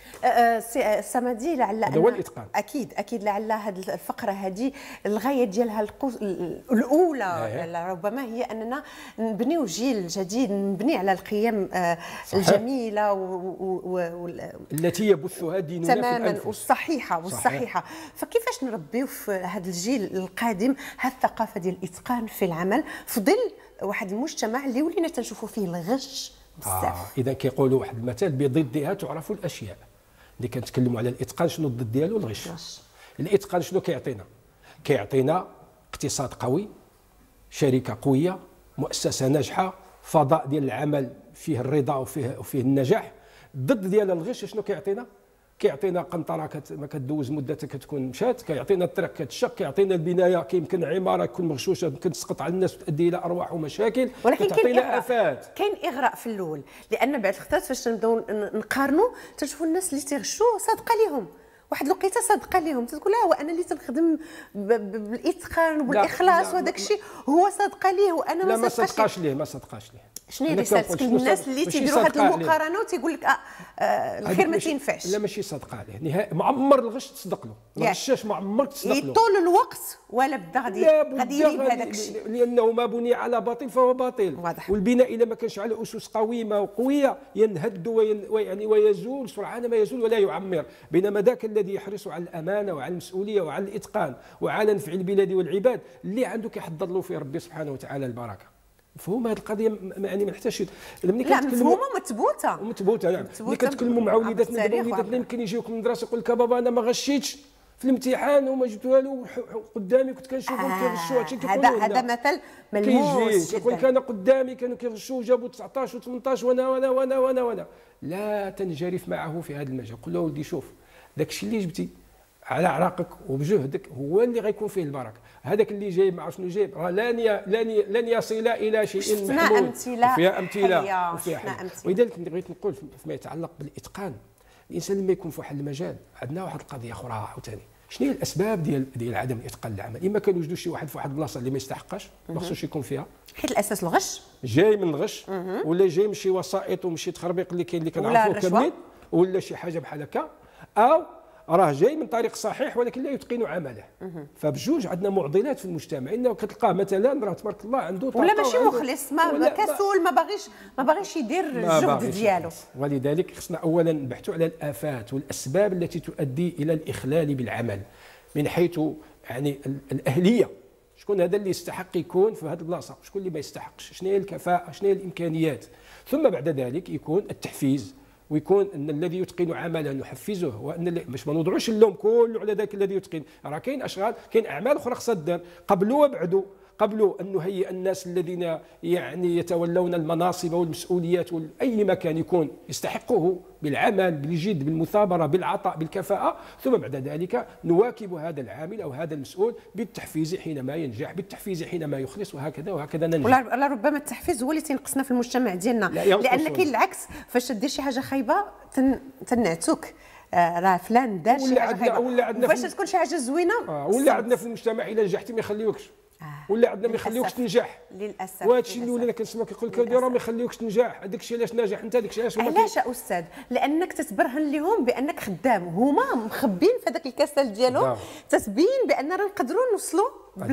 سمدي لعل هذا هو الاتقان. اكيد اكيد لعل هذه الفقره هذه الغايه ديالها القوس الاولى آه. ربما هي اننا نبنيو جيل جديد، نبني على القيم الجميله و... و... و... التي يبثها ديننا تماما في الأنفس. والصحيحه والصحيحه صحيح. فكيفاش نربيو في هذا الجيل القادم هذه الثقافه ديال الاتقان في العمل في ظل واحد المجتمع اللي ولينا تنشوفوا فيه الغش بزاف؟ آه. اذا كيقولوا واحد المثل بضدها تعرف الاشياء. اللي كنتكلموا على الاتقان شنو الضد ديالو؟ الغش. الاتقان شنو كيعطينا؟ كيعطينا اقتصاد قوي، شركه قويه، مؤسسه ناجحه، فضاء ديال العمل فيه الرضا وفيه وفيه النجاح. الضد ديال الغش شنو كيعطينا؟ كيعطينا قنطره كت... ما كدوز مدتها كتكون مشات، كيعطينا الطريق كتشق، كيعطينا البنايه كيمكن عماره تكون مغشوشه يمكن تسقط على الناس وتؤدي الى ارواح ومشاكل، ولكن كتعطينا افات. كاين اغراء في الاول، لان بعد الخطات فاش نبداو نقارنوا تنشوفوا الناس اللي تيغشوا صادقه لهم، واحد الوقيته صادقه لهم تقول لا وانا اللي تنخدم بالاتقان وبالاخلاص وهذاك الشيء هو صادقه ليه وانا ما ما صدقاش ليه. ما صدقاش ليه شنو هي رسالتك للناس اللي تيديروا هذه المقارنه وتيقول لك آه آه الخير ما تينفعش؟ لا ماشي صادقه عليه نهائي. معمر الغش تصدق له، ما غشاش ما عمرك تصدق له طول الوقت، ولا بدا غادي غادي يريب هذاك الشيء، لانه ما بني على باطل فهو باطل. واضح. والبناء اذا ما كانش على اسس قويمه وقويه ينهد وين يعني ويزول سرعان ما يزول ولا يعمر، بينما ذاك الذي الذي يحرص على الامانه وعلى المسؤوليه وعلى الاتقان وعلى نفع البلاد والعباد، اللي عنده كيحضر له فيه ربي سبحانه وتعالى البركه. مفهوم هذه القضيه؟ يعني ما نحتاجش ملي لا مفهومه ومثبوته ومثبوته. نعم ملي كتكلموا مع وليداتنا دابا وليداتنا يمكن يجيوك من المدرسه يقول لك بابا انا ما غشيتش في الامتحان وما جبت والو قدامي كنت كنشوفهم آه كيغشوا. هادشي هذا هذا مثل ملموس جدا. كيقول لك انا قدامي كانوا كيغشوا جابوا تسعطاش وثمنطاش وانا وانا وانا وانا وانا لا تنجرف معه في هذا المجال. قول له ولدي شوف داك الشيء اللي جبتي على عراقك وبجهدك هو اللي غيكون فيه البركه. هذاك اللي جايب ما عرف شنو جايب راه لن لن لن يصل الى شيء محمود. وفيها امثله وفيها حل. ولذلك بغيت نقول فيما يتعلق بالاتقان، الانسان لما يكون في واحد المجال عندنا واحد القضيه اخرى عاوتاني. شنو هي الاسباب ديال ديال عدم الاتقان للعمل؟ اما كنوجدوا شي واحد في واحد البلاصه اللي ما يستحقش ما خصوش يكون فيها، حيت الاساس الغش جاي من الغش ولا جاي من شي وسائط ومن شي تخربيق اللي كاين اللي كنعرفوه كاملين ولا شي حاجه بحال هكا، او راه جاي من طريق صحيح ولكن لا يتقن عمله. فبجوج عندنا معضلات في المجتمع، انه كتلقاه مثلا راه تبارك الله عنده ولا ماشي مخلص ما كسول ما باغيش ما باغيش يدير الجهد ديالو. ولذلك خصنا اولا نبحثوا على الافات والاسباب التي تؤدي الى الاخلال بالعمل من حيث يعني الاهليه. شكون هذا اللي يستحق يكون في هذه البلاصه، شكون اللي ما يستحقش، شنو هي الكفاءه، شنو هي الامكانيات. ثم بعد ذلك يكون التحفيز، ويكون ان الذي يتقن عملا نحفزه، وان باش ما نوضعوش اللوم كله على ذاك الذي يتقن. راه كاين اشغال كاين اعمال اخرى خصها دار قبلوا وبعدوا، قبلوا ان نهيئ الناس الذين يعني يتولون المناصب والمسؤوليات اي مكان يكون يستحقه بالعمل بالجد بالمثابره بالعطاء بالكفاءه، ثم بعد ذلك نواكب هذا العامل او هذا المسؤول بالتحفيز حينما ينجح، بالتحفيز حينما يخلص، وهكذا وهكذا ننجح. ولا ربما التحفيز هو اللي تينقصنا في المجتمع ديالنا، لان كاين العكس، فاش دير شي حاجه خايبه تن... تنعتوك آه راه فلان دار شي حاجه خايبه، وفاش تكون شي حاجه زوينه آه ولا عندنا في المجتمع الا نجحتي ما يخليوكش آه. ولا عندنا ما يخليوكش تنجح للاسف. وهذا الشيء اللي ولينا كنسمع كيقول لك راه ما يخليوكش تنجح، هذاك الشيء علاش ناجح انت، هذاك الشيء علاش علاش يا استاذ؟ لانك تتبرهن لهم بانك خدام، هما مخبين في هذاك الكسل ديالهم، تتبين بان راه نقدروا نوصلوا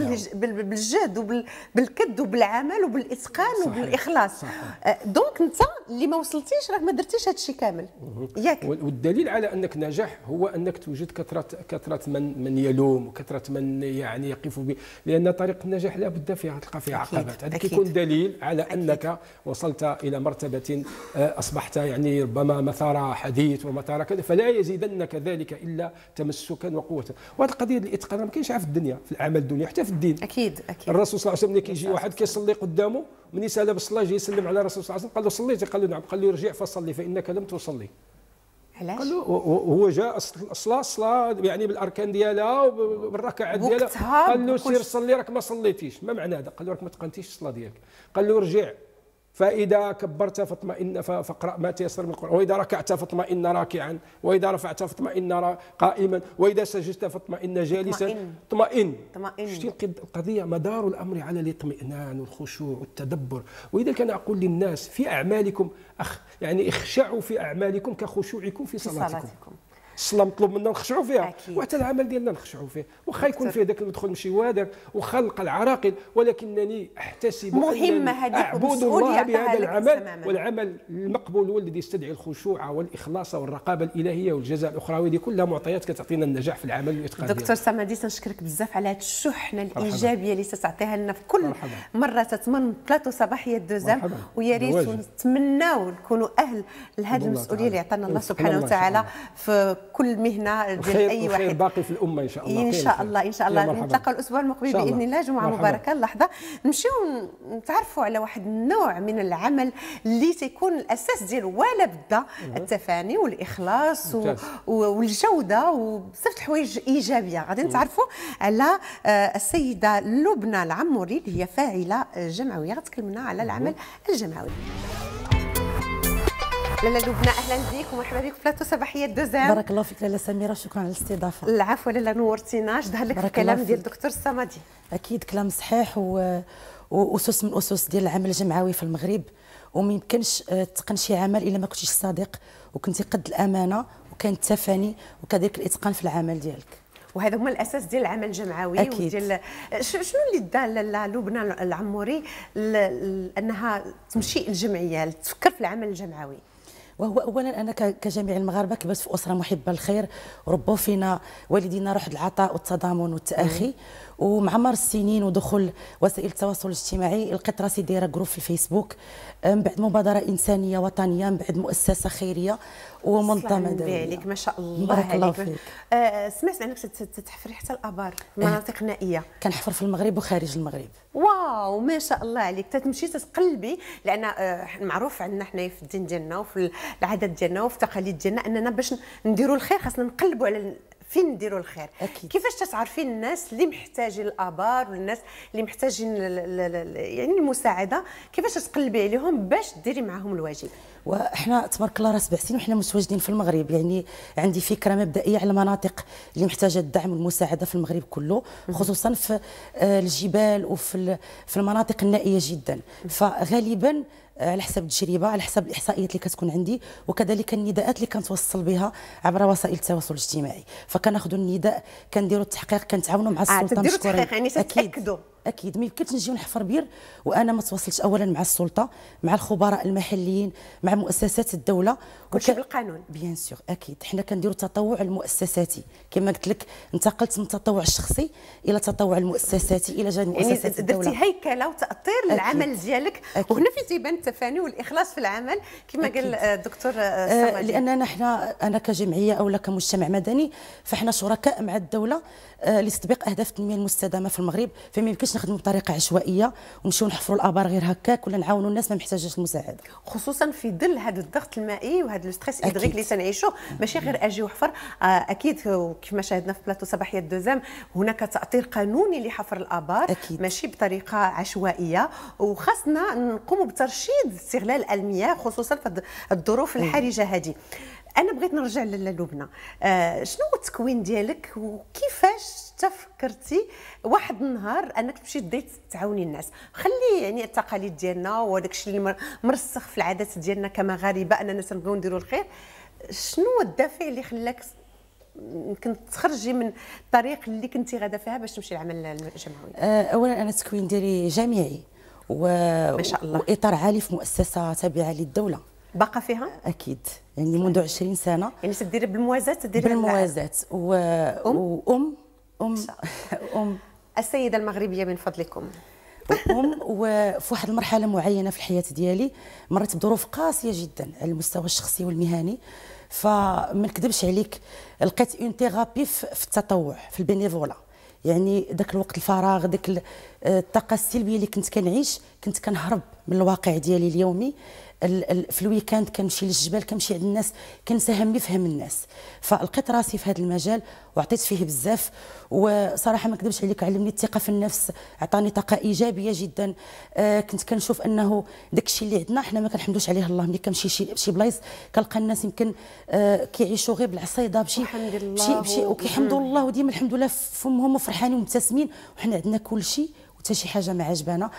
بالجهد وبالكد وبالعمل وبالاتقان وبالاخلاص. دونك انت اللي ما وصلتيش راه ما درتيش هذا الشيء كامل ياك. والدليل على انك ناجح هو انك توجد كثره كثره من من يلوم وكثره من يعني يقف به، لان طريق النجاح لا بد فيها تلقى فيها عقبات. هذا كيكون دليل على أكيد. انك وصلت الى مرتبه اصبحت يعني ربما مثار حديث ومثار كذا، فلا يزيدنك ذلك الا تمسكا وقوه. وهذه القضيه الاتقان ما كاينش في الدنيا، في العمل الدنيا حتى في الدين. اكيد اكيد. الرسول صلى الله عليه وسلم ملي كيجي واحد كيصلي قدامه من يسال بالصلاه يجي يسلم على الرسول صلى الله عليه وسلم، قال له صليتي؟ قال له نعم. قال له ارجع فصلي فانك لم تصلي. علاش؟ قال له هو جاء الصلاه الصلاه يعني بالاركان ديالها وبالركعات ديالها، قال له سير صلي راك ما صليتيش. ما معنى هذا؟ قال له راك ما تقنتيش الصلاه ديالك. قال له ارجع فإذا كبرت فاطمئن فاقرأ ما تيسر من القرآن، وإذا ركعت فاطمئن راكعا، وإذا رفعت فاطمئن قائما، وإذا سجدت فاطمئن جالسا. اطمئن. شتي القضية مدار الأمر على الاطمئنان والخشوع والتدبر. ولذلك أنا أقول للناس في أعمالكم أخ يعني اخشعوا في أعمالكم كخشوعكم في صلاتكم. الصلاه مطلوب منا نخشعوا فيها، وحتى العمل ديالنا نخشعوا فيه، واخا يكون فيه ذاك المدخل ماشي وادر وخلق العراقل، ولكنني احتسب مهمه هذيك اعبد الله بهذا العمل، والعمل المقبول هو الذي يستدعي الخشوع والاخلاص والرقابه الالهيه والجزاء الاخروي. هذه كلها معطيات كتعطينا النجاح في العمل والاتقان. دكتور سمادي تنشكرك بزاف على هذه الشحنه الايجابيه اللي تتعطيها لنا في كل مرحبا. مره تتمن بلاطو صباحيه دوزام، ويا ريت نتمناو نكونوا اهل لهذه المسؤوليه اللي عطانا الله سبحانه وتعالى في كل مهنه ديال اي واحد. باقي في الامه ان شاء الله. ان شاء الله ان شاء الله نتلاقاو الاسبوع المقبل باذن الله. جمعه مباركه. اللحظه نمشيو نتعرفوا على واحد النوع من العمل اللي تيكون الاساس ديالو ولا بد التفاني والاخلاص والجوده وبزاف د الحوايج ايجابيه. غادي نتعرفوا على السيده لبنى العموري اللي هي فاعله جمعويه، غتكلمنا على العمل الجمعوي. لاله لبنى اهلا بك ومرحبا بك في بلاطو صباحيه دوزام. بارك الله فيك لاله سميره، شكرا على الاستضافه. العفو لاله، نورتينا. ظهر لك الكلام ديال الدكتور الصمدي. اكيد كلام صحيح و... واسس من اسس ديال العمل الجمعوي في المغرب، وما يمكنش تقن شي عمل الا ما كنتيش صادق وكنتي قد الامانه وكان التفاني وكذلك الاتقان في العمل ديالك. وهذا هما الاساس ديال العمل الجمعوي. أكيد. وديال شنو اللي دا لاله لبنى العموري انها تمشي الجمعيه تفكر في العمل الجمعوي؟ وهو اولا انا كجميع المغاربه كبرت في اسره محبه للخير، ربوا فينا والدينا روح العطاء والتضامن والتاخي، ومع مر السنين ودخول وسائل التواصل الاجتماعي لقيت راسي دايره جروب في الفيسبوك، من بعد مبادره انسانيه وطنيه، من بعد مؤسسه خيريه ومنظمه دوليه. عليك ما شاء الله. بارك الله فيك. آه سمعت انك تتحفري حتى الابار في مناطق نائيه. كنحفر في المغرب وخارج المغرب. واو ما شاء الله عليك، تتمشي تتقلبي، لان آه معروف عندنا حنايا في الدين ديالنا وفي العادات ديالنا وفي التقاليد ديالنا اننا باش نديروا الخير خاصنا نقلبوا على فين نديروا الخير. أكيد. كيفاش تتعرفين الناس اللي محتاجين الابار والناس اللي محتاجين يعني المساعده، كيفاش تقلبي عليهم باش ديري معاهم الواجب؟ واحنا تبارك الله راه سبع سنين وحنا متواجدين في المغرب، يعني عندي فكره مبدئيه على المناطق اللي محتاجه الدعم والمساعده في المغرب كله، خصوصا في الجبال وفي في المناطق النائيه جدا. فغالبا على حسب التجربه، على حسب الاحصائيات اللي كتكون عندي، وكذلك النداءات اللي كنتوصل بها عبر وسائل التواصل الاجتماعي، فكناخذوا النداء كنديروا التحقيق، كنتعاونوا مع السلطه. آه مشكورين. يعني تتاكدوا. اكيد ما يمكنش نجيو نحفر بير وانا ما تواصلتش اولا مع السلطه، مع الخبراء المحليين، مع مؤسسات الدوله، كلشي بالقانون. بيان سور اكيد حنا كنديروا التطوع المؤسساتي، كما قلت لك انتقلت من التطوع الشخصي الى التطوع المؤسساتي الى جانب مؤسسات يعني الدوله. درتي هيكله وتاطير للعمل ديالك، وهنا في تيبان التفاني والاخلاص في العمل كما قال الدكتور الصمدي. لاننا حنا انا كجمعيه او كمجتمع مدني فاحنا شركاء مع الدوله لتطبيق اهداف التنميه المستدامه في المغرب، فما يمكنش نخدموا بطريقه عشوائيه ونمشيو نحفروا الابار غير هكاك ولا نعاونوا الناس ما محتاجاش المساعده، خصوصا في ظل هذا الضغط المائي وهذا الستريس هيدريك اللي تنعيشوه. ماشي غير اجي وحفر، اكيد كما شاهدنا في بلاطو صباحيه دوزام هناك تاطير قانوني لحفر الابار، أكيد. ماشي بطريقه عشوائيه، وخاصنا نقوموا بترشيد استغلال المياه خصوصا في الظروف الحرجه هذه. انا بغيت نرجع للبنى، آه شنو هو التكوين ديالك وكيفاش تفكرتي واحد النهار انك تمشي بديت تعاوني الناس؟ خلي يعني التقاليد ديالنا وداك الشيء اللي مرسخ في العادات ديالنا كمغاربه اننا تنبغيو نديروا الخير. شنو هو الدافع اللي خلاك يمكن تخرجي من الطريق اللي كنتي غاده فيها باش تمشي للعمل الجمعوي؟ آه اولا انا التكوين ديالي جامعي و... ما شاء الله. واطار عالي في مؤسسه تابعه للدوله. باقه فيها؟ اكيد يعني منذ عشرين سنه. يعني تديري بالموازاه تديري بالموازاه و... وام ام ام السيده المغربيه من فضلكم. ام وفي واحد المرحله معينه في الحياه ديالي مريت بظروف قاسيه جدا على المستوى الشخصي والمهني، فما نكذبش عليك لقيت اون ثيرابي في التطوع في البينيفولا. يعني ذاك الوقت الفراغ، ذاك الطاقه السلبيه اللي كنت كنعيش، كنت كنهرب من الواقع ديالي اليومي. في الويكاند كنمشي للجبال، كنمشي عند الناس، كنسى همي في هم الناس، فلقيت راسي في هذا المجال وعطيت فيه بزاف. وصراحه ما نكذبش عليك علمني الثقه في النفس، عطاني طاقه ايجابيه جدا. آه كنت كنشوف انه داك الشيء اللي عندنا حنا ما كنحمدوش عليه الله. ملي كنمشي شي شي بلايص كنلقى الناس يمكن آه كيعيشوا غير بالعصيده بشي بشي بشي وكيحمدوا الله، وديما الحمد لله فمهم وفرحانين ومبتسمين، وحنا عندنا كل شيء حتى شي حاجه ما عجبانا.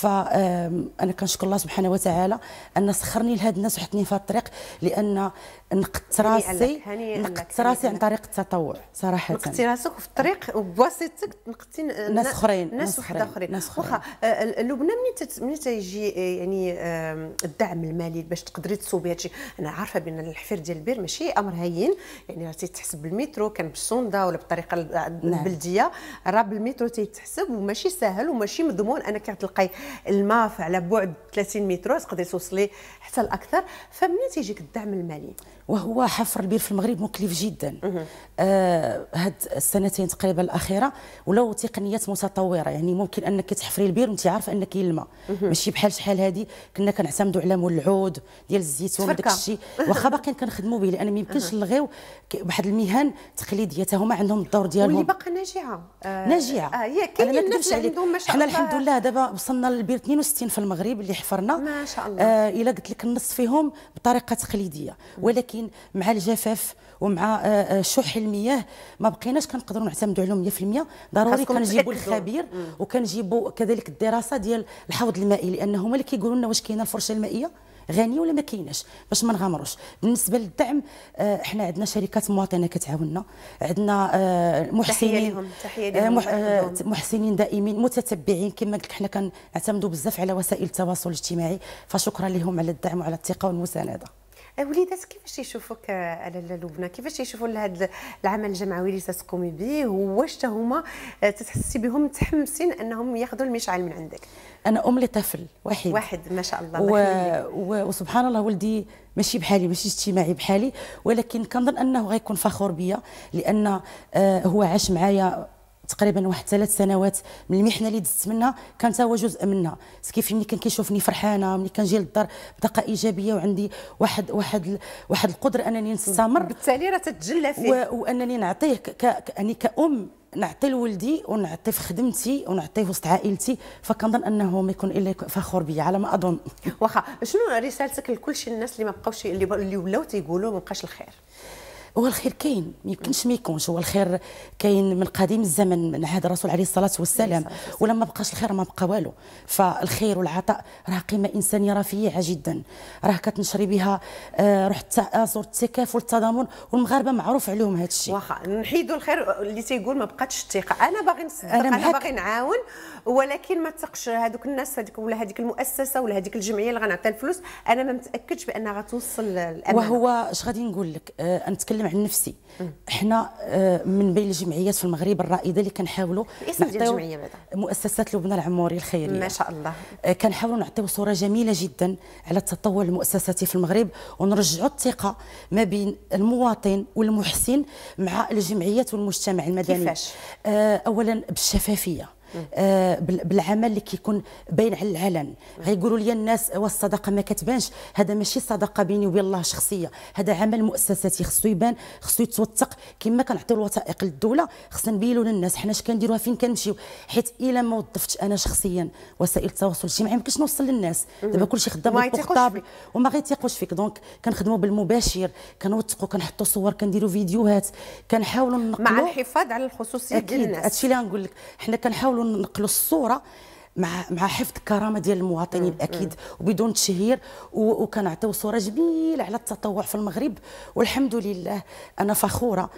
فانا كنشكر الله سبحانه وتعالى ان سخرني لهاد الناس وحطني في هذا الطريق، لان نقدت راسي نقدت راسي عن طريق التطوع صراحه. نقدتي راسك في الطريق وبواسطتك نقدتي ناس اخرين ناس اخرين. واخا لبنى منين منين تيجي يعني الدعم المالي باش تقدري تصوبي هادشي؟ انا عارفه بان الحفير ديال البير ماشي امر هين، يعني راه تيتحسب بالمترو، كان بالسوندا ولا بالطريقه البلديه، راه بالمترو تيتحسب وماشي ساهل وماشي مضمون انك تلقاي الماء على بعد ثلاثين متر، تقدري توصلي حتى الاكثر. فمنين تيجيك الدعم المالي؟ وهو حفر البير في المغرب مكلف جدا. آه هاد السنتين تقريبا الاخيره ولاو تقنيات متطوره، يعني ممكن انك تحفري البير وانت عارفه انك كاين الماء، ماشي بحال شحال هادي كنا كنعتمدوا على مول العود ديال الزيتون وداك الشيء، واخا باقيين كنخدموا به لان ما يمكنش نلغيو واحد المهن تقليديه حتى هما عندهم الدور ديالهم واللي باقا ناجعه. آه ناجعه. اه هي كاين الناس اللي عندهم ما شاء الله. حنا الحمد لله دابا وصلنا للبير اثنين وستين في المغرب اللي حفرنا ما شاء الله. آه الا قلت لك النص فيهم بطريقه تقليديه، ولكن مع الجفاف ومع شح المياه ما بقيناش كنقدروا نعتمدوا عليهم مية في المية. ضروري كنجيبوا الخبير وكنجيبوا كذلك الدراسه ديال الحوض المائي، لان هما اللي كيقولوا لنا واش كاينه الفرشه المائيه غنيه ولا ما كايناش باش ما نغامروش. بالنسبه للدعم احنا عندنا شركات مواطنه كتعاوننا، عندنا محسنين محسنين دائمين متتبعين كما قلت لك. حنا كنعتمدوا بزاف على وسائل التواصل الاجتماعي، فشكرا لهم على الدعم وعلى الثقه والمسانده. وليدات كيفاش يشوفوك لاله لبنى؟ كيفاش يشوفوا لهذا العمل الجمعوي اللي تقومي به؟ واش هما تتحسي بهم متحمسين انهم ياخذوا المشعل من عندك؟ انا ام لطفل واحد واحد ما شاء الله. و... و... وسبحان الله ولدي ماشي بحالي، ماشي اجتماعي بحالي، ولكن كنظن انه غيكون فخور بيا، لان هو عاش معايا تقريبا واحد ثلاث سنوات من المحنه اللي دزت منها، كان هو جزء منها. كيف ملي كان كيشوفني فرحانه، ملي كنجي للدار بطاقه ايجابيه وعندي واحد واحد واحد القدره انني نستمر، بالتالي راه تتجلى فيه، و... وانني نعطيه ك... يعني كأم نعطي لولدي ونعطي في خدمتي ونعطي في وسط عائلتي، فكنظن انه ما يكون الا فخور بيا على ما اظن. واخا شنو رسالتك لكل شي الناس اللي ما بقاوش اللي ولاو تيقولوا ما بقاش الخير؟ هو الخير كاين، ما يمكنش ما يكونش، هو الخير كاين من قديم الزمن، من عهد الرسول عليه الصلاه والسلام، ولما بقاش الخير ما بقى والو. فالخير والعطاء راه قيمه انسانيه رفيعه جدا، راه كتنشري بها روح التآزر، التكافل، التضامن، والمغاربه معروف عليهم هذا الشيء. واخا نحيدوا الخير اللي تيقول ما بقاتش الثقه، انا باغي نصدق، انا, أنا باغي نعاون، ولكن ما تثقش هذوك الناس هذيك ولا هذيك المؤسسه ولا هذيك الجمعيه اللي غنعطيها الفلوس، انا ما متاكدش بانها غتوصل الامانه. وهو اش غادي نقول لك، آه نتكلم عن نفسي، احنا من بين الجمعيات في المغرب الرائده اللي كنحاولوا اسم ديال الجمعيه بعدا مؤسسات لبنى العموري الخيريه ما شاء الله، كنحاولوا نعطيو صوره جميله جدا على التطور المؤسساتي في المغرب، ونرجعوا الثقه ما بين المواطن والمحسن مع الجمعيات والمجتمع المدني. كيفاش؟ آه اولا بالشفافيه، آه بالعمل اللي كيكون باين على العلن. غيقولوا لي الناس والصدقه ما كتبانش، هذا ماشي صدقه بيني وبين الله شخصيه، هذا عمل مؤسساتي خصو يبان، خصو يتوثق. كما كنعطيو الوثائق للدوله خصنا نبينوا للناس حنا اش كنديروها، فين كنمشيو، حيت الا ما وظفتش انا شخصيا وسائل التواصل الاجتماعي ما يمكنش نوصل للناس. دابا كلشي خدام بالبورطابل وما غيتيقوش فيك، دونك كنخدموا بالمباشر، كنوثقوا، كنحطوا صور، كنديروا فيديوهات، كنحاولوا ننقلوا مع الحفاظ على الخصوصيه ديال الناس. هادشي اللي غنقول لك، حنا كنحاولوا ننقلوا الصوره مع مع حفظ الكرامه ديال المواطنين اكيد وبدون تشهير، وكنعطيو صوره جميله على التطوع في المغرب. والحمد لله انا فخوره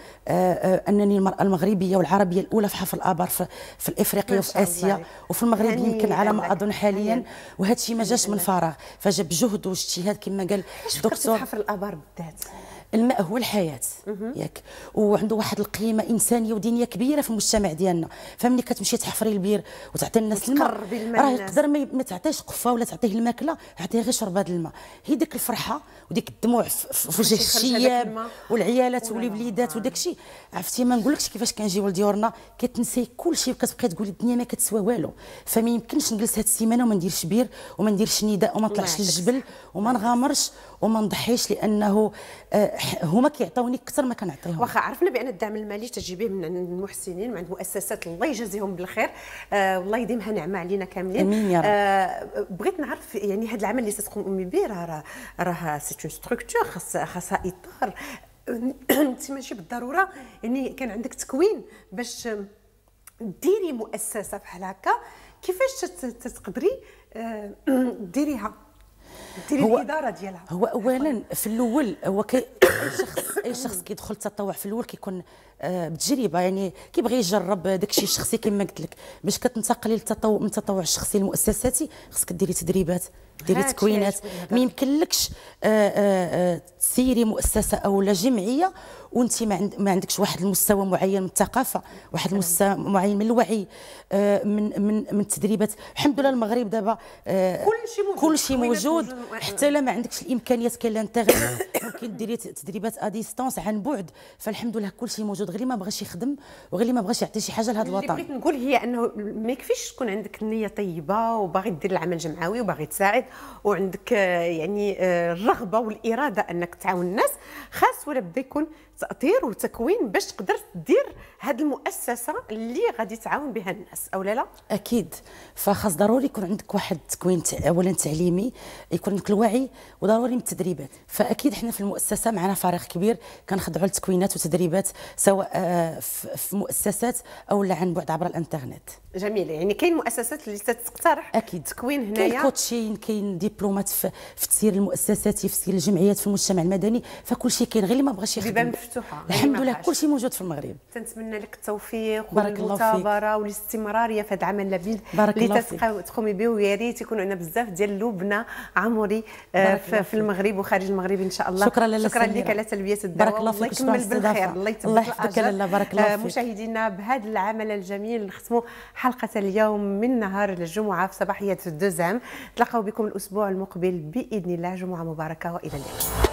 انني المراه المغربيه والعربيه الاولى في حفل الابار في, في الافريقيا وفي اسيا وفي المغرب يمكن على ما اظن حاليا، وهذا الشيء ما جاش من فراغ، فجا بجهد واجتهاد كما قال الدكتور. حفل الابار بالذات الماء هو الحياه ياك، وعنده واحد القيمه انسانيه ودينيه كبيره في المجتمع ديالنا. فملي كتمشي تحفري البير وتعطي الناس الماء، راه يقدر ما تعطيش قفه ولا تعطيه الماكله، عطيه غير شرب هذا الماء. هي ديك الفرحه وديك الدموع في وجه الشياب والعيالات والوليدات وداك الشيء. عرفتي ما نقولكش كيفاش كنجيو لديورنا كتنسي كل شيء وكتبقاي تقولي الدنيا ما كتسوى والو. فما يمكنش نجلس هاد السيمانه وما نديرش بير وما نديرش نداء وما نطلعش للجبل وما نغامرش وما نضحيش، لانه هما كيعطوني اكثر ما كنعطيهم. واخا عرفنا بان الدعم المالي تجيبيه من المحسنين، من عند مؤسسات الله يجازيهم بالخير، آه والله يديمها نعمه علينا كاملين. امين يا رب. آه بغيت نعرف يعني هذا العمل اللي تقومي به راه راه سي اون ستركتور خاص خاصها اطار. انت ماشي بالضروره يعني كان عندك تكوين باش ديري مؤسسه بحال هكا، كيفاش تقدري آه ديريها ديري الاداره ديالها؟ هو اولا في الاول هو كي اي شخص اي شخص كيدخل التطوع في الاول كيكون آه بتجربه، يعني كيبغي يجرب داكشي الشخصي كما قلت لك. باش كتنتقلي للتطوع من التطوع الشخصي للمؤسساتي خصك ديري تدريبات، ديري تكوينات. ما يمكنلكش آه آه تسيري مؤسسه او لا جمعيه وانت ما, عند ما عندكش واحد المستوى معين من الثقافه، واحد المستوى معين من الوعي، آه من من من التدريبات. الحمد لله المغرب دابا آه كلشي موجود، كلشي موجود. حتى لا ما عندكش الامكانيات كاين الانترنت ممكن ديري تدريبات ا ديستونس عن بعد. فالحمد لله كلشي موجود، غير ما بغاش يخدم وغير ما بغاش يعطي شي حاجه لهذا الوطن. اللي بغيت نقول هي انه ما يكفيش تكون عندك النيه طيبه وباغي دير العمل الجمعوي وباغي تساعد وعندك يعني الرغبه والاراده انك تعاون الناس، خاص ولا بدا يكون تاطير وتكوين باش تقدر دير هذه المؤسسه اللي غادي تعاون بها الناس، او لا لا؟ اكيد. فخاص ضروري يكون عندك واحد التكوين اولا تعليمي، يكون عندك الوعي، وضروري من التدريبات. فاكيد حنا في المؤسسه معنا فريق كبير كنخضعوا لتكوينات وتدريبات سواء في مؤسسات او لا عن بعد عبر الانترنت. جميل. يعني كاين مؤسسات اللي تقترح اكيد تكوين هنايا، كاين كوتشين، كاين دبلومات في, في التسيير المؤسساتي، في تسيير الجمعيات في المجتمع المدني، فكل شيء كاين، غير اللي ما بغاش يخدم. مفتوحه الحمد لله كل شيء موجود في المغرب. تنتمنى لك التوفيق بارك الله فيك. والمثابره والاستمراريه في هذا العمل اللذيذ اللي تقومي به، ويا ريت يكونوا عندنا بزاف ديال اللبنه عمري في, في المغرب وخارج المغرب ان شاء الله. شكرا لاله شكرا لك على تلبيه الدعوه. بارك الله فيك. الله يكمل بالخير. الله الله يحفظك لاله. بارك الله فيك. مشاهدينا بهذا العمل الجميل نختموا حلقه اليوم من نهار الجمعه في صباحيه دوزام. نتلاقاو بكم الاسبوع المقبل باذن الله. جمعه مباركه والى اللقاء.